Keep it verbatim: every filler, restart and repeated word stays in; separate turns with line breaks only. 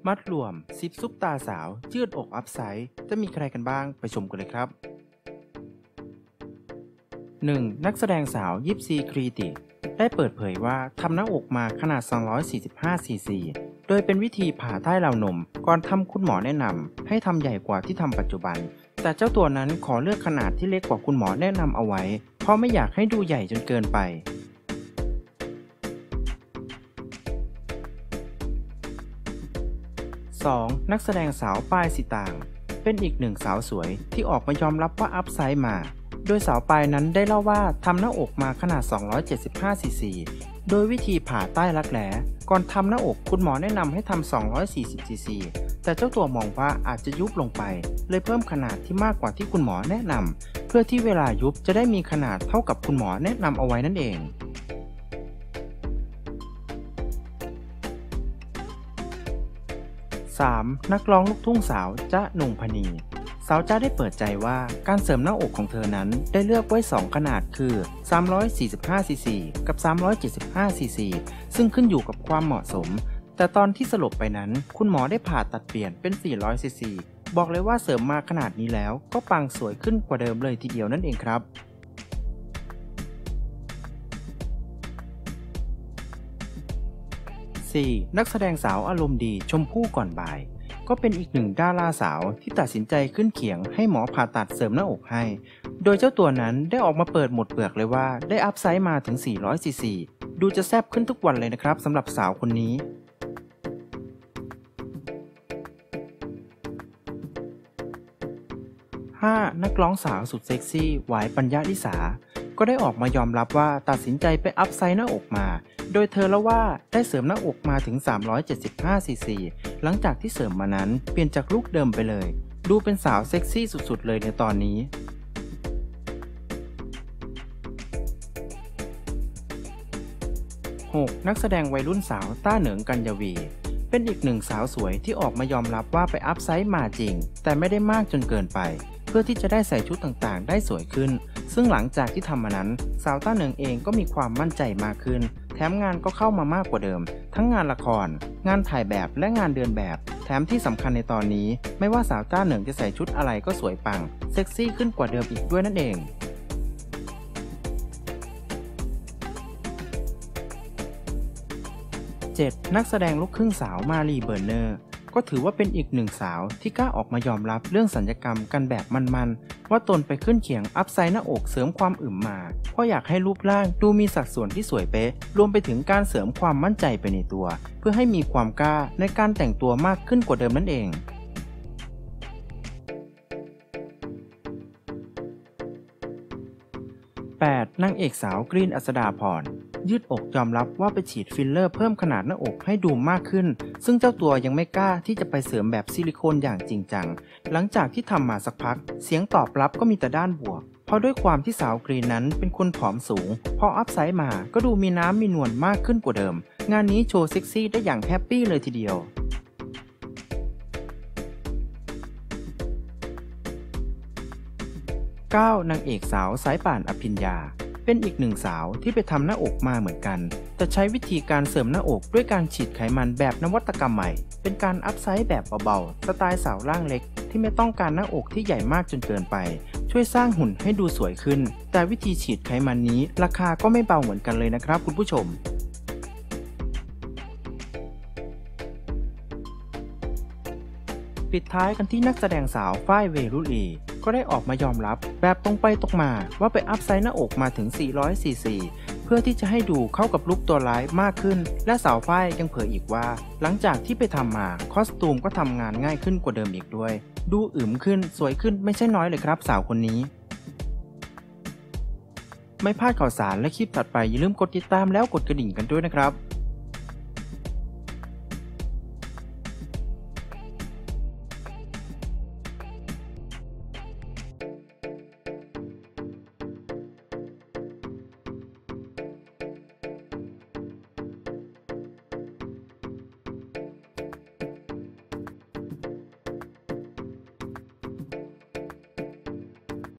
มัดรวมสิบซุปตาสาวยืดอกอัพไซด์จะมีใครกันบ้างไปชมกันเลยครับ หนึ่ง. นักแสดงสาวยิปซีครีติได้เปิดเผยว่าทำหน้าอกมาขนาดสองร้อยสี่สิบห้าซีซีโดยเป็นวิธีผ่าใต้ราวนมก่อนทำคุณหมอแนะนำให้ทำใหญ่กว่าที่ทำปัจจุบันแต่เจ้าตัวนั้นขอเลือกขนาดที่เล็กกว่าคุณหมอแนะนำเอาไว้เพราะไม่อยากให้ดูใหญ่จนเกินไปสอง. นักแสดงสาวปายสิตางเป็นอีกหนึ่งสาวสวยที่ออกมายอมรับว่าอัพไซด์มาโดยสาวปายนั้นได้เล่าว่าทำหน้าอกมาขนาดสองร้อยเจ็ดสิบห้าซีซีโดยวิธีผ่าใต้รักแร้ก่อนทำหน้าอกคุณหมอแนะนำให้ทำสองร้อยสี่สิบซีซีแต่เจ้าตัวมองว่าอาจจะยุบลงไปเลยเพิ่มขนาดที่มากกว่าที่คุณหมอแนะนำเพื่อที่เวลายุบจะได้มีขนาดเท่ากับคุณหมอแนะนำเอาไว้นั่นเองสาม. นักร้องลูกทุ่งสาวจ๊ะนงพนีสาวจ๊ะได้เปิดใจว่าการเสริมหน้าอกของเธอนั้นได้เลือกไว้สองขนาดคือสามร้อยสี่สิบห้าซีซีกับสามร้อยเจ็ดสิบห้าซีซีซึ่งขึ้นอยู่กับความเหมาะสมแต่ตอนที่สลบไปนั้นคุณหมอได้ผ่าตัดเปลี่ยนเป็นสี่ร้อยซีซีบอกเลยว่าเสริมมาขนาดนี้แล้วก็ปังสวยขึ้นกว่าเดิมเลยทีเดียวนั่นเองครับสี่. นักแสดงสาวอารมณ์ดีชมพู่ก่อนบ่ายก็เป็นอีกหนึ่งดาราสาวที่ตัดสินใจขึ้นเขียงให้หมอผ่าตัดเสริมหน้าอกให้โดยเจ้าตัวนั้นได้ออกมาเปิดหมดเปลือกเลยว่าได้อัพไซด์มาถึงสี่ร้อยซีซีดูจะแซ่บขึ้นทุกวันเลยนะครับสำหรับสาวคนนี้ห้า. นักร้องสาวสุดเซ็กซี่หวายปัญญาลิสาก็ได้ออกมายอมรับว่าตัดสินใจไปอัพไซด์หน้าอกมาโดยเธอเล่าว่าได้เสริมหน้าอกมาถึงสามร้อยเจ็ดสิบห้าซีซีหลังจากที่เสริมมานั้นเปลี่ยนจากลุคเดิมไปเลยดูเป็นสาวเซ็กซี่สุดๆเลยในตอนนี้หก. นักแสดงวัยรุ่นสาวต้าเหนิงกัญญวีเป็นอีกหนึ่งสาวสวยที่ออกมายอมรับว่าไปอัพไซด์มาจริงแต่ไม่ได้มากจนเกินไปเพื่อที่จะได้ใส่ชุดต่างๆได้สวยขึ้นซึ่งหลังจากที่ทำมานั้นสาวต้าเหนิงเองก็มีความมั่นใจมากขึ้นแถมงานก็เข้ามามากกว่าเดิมทั้งงานละครงานถ่ายแบบและงานเดินแบบแถมที่สำคัญในตอนนี้ไม่ว่าสาวต้าเหนิงจะใส่ชุดอะไรก็สวยปังเซ็กซี่ขึ้นกว่าเดิมอีกด้วยนั่นเองเจ็ด. นักแสดงลูกครึ่งสาวมารีเบอร์เนอร์ก็ถือว่าเป็นอีกหนึ่งสาวที่กล้าออกมายอมรับเรื่องสัญญกรรมกันแบบมันๆว่าตนไปขึ้นเขียงอัพไซด์หน้าอกเสริมความอึมมาเพราะอยากให้รูปร่างดูมีสัดส่วนที่สวยเป๊ะรวมไปถึงการเสริมความมั่นใจไปในตัวเพื่อให้มีความกล้าในการแต่งตัวมากขึ้นกว่าเดิมนั่นเองแปด. นางเอกสาวกรีนอัศดาพรยืดอกยอมรับว่าไปฉีดฟิลเลอร์เพิ่มขนาดหน้าอกให้ดูมากขึ้นซึ่งเจ้าตัวยังไม่กล้าที่จะไปเสริมแบบซิลิโคนอย่างจริงจังหลังจากที่ทำมาสักพักเสียงตอบรับก็มีแต่ด้านบวกเพราะด้วยความที่สาวกรีนนั้นเป็นคนผอมสูงพออัพไซด์มาก็ดูมีน้ำมีนวลมากขึ้นกว่าเดิมงานนี้โชว์เซ็กซี่ได้อย่างแฮปปี้เลยทีเดียวเก้า. นางเอกสาวสายป่านอภิญญาเป็นอีกหนึ่งสาวที่ไปทำหน้าอกมาเหมือนกันแต่ใช้วิธีการเสริมหน้าอกด้วยการฉีดไขมันแบบนวัตกรรมใหม่เป็นการอัพไซด์แบบเบาๆสไตล์สาวร่างเล็กที่ไม่ต้องการหน้าอกที่ใหญ่มากจนเกินไปช่วยสร้างหุ่นให้ดูสวยขึ้นแต่วิธีฉีดไขมันนี้ราคาก็ไม่เบาเหมือนกันเลยนะครับคุณผู้ชมปิดท้ายกันที่นักแสดงสาวฝ้ายเวรุลีก็ได้ออกมายอมรับแบบตรงไปตรงมาว่าไปอัพไซด์หน้าอกมาถึงสี่ร้อยซีซีเพื่อที่จะให้ดูเข้ากับลุคตัวร้ายมากขึ้นและสาวฝ้ายยังเผยอีกว่าหลังจากที่ไปทำมาคอสตูมก็ทำงานง่ายขึ้นกว่าเดิมอีกด้วยดูอึมขึ้นสวยขึ้นไม่ใช่น้อยเลยครับสาวคนนี้ไม่พลาดข่าวสารและคลิปถัดไปอย่าลืมกดติดตามแล้วกดกระดิ่งกันด้วยนะครับ